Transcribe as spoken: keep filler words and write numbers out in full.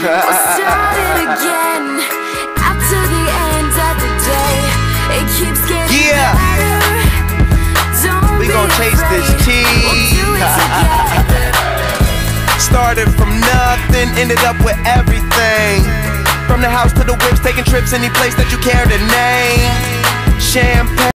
We'll start it again. After the end of the day, it keeps getting Yeah. better. Don't We be gon' chase this afraid. cheese. We'll do it together. Started from nothing, ended up with everything. From the house to the whips, taking trips any place that you care to name. Champagne